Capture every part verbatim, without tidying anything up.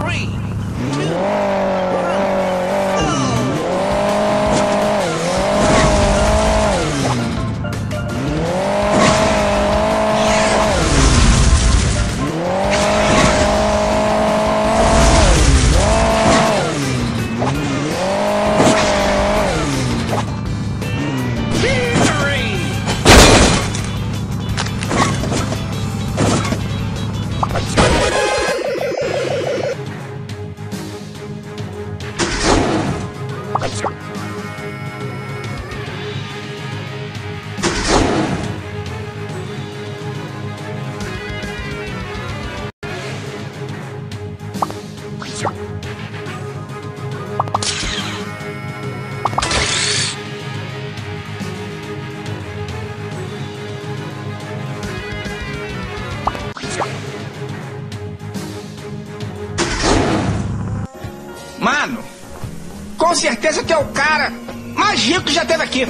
Mano, com certeza que é o cara mais rico que já teve aqui.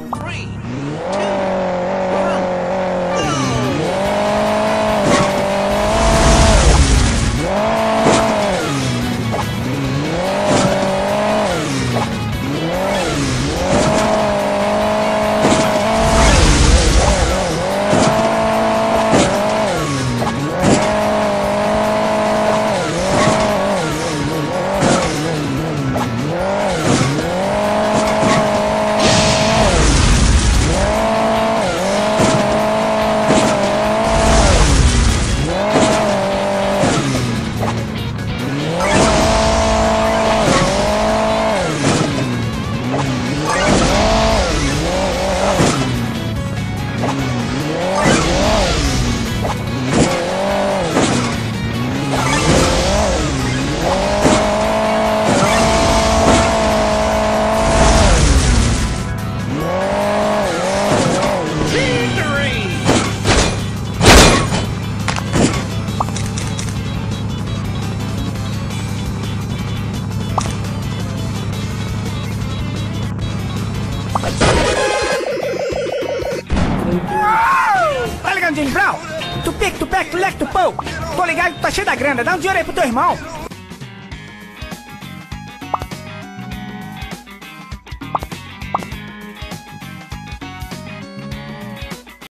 Tá ligado, James Brown? Tupic, tupec, tulec, tupou. Tô ligado que tá cheio da grana. Dá um dinheiro aí pro teu irmão.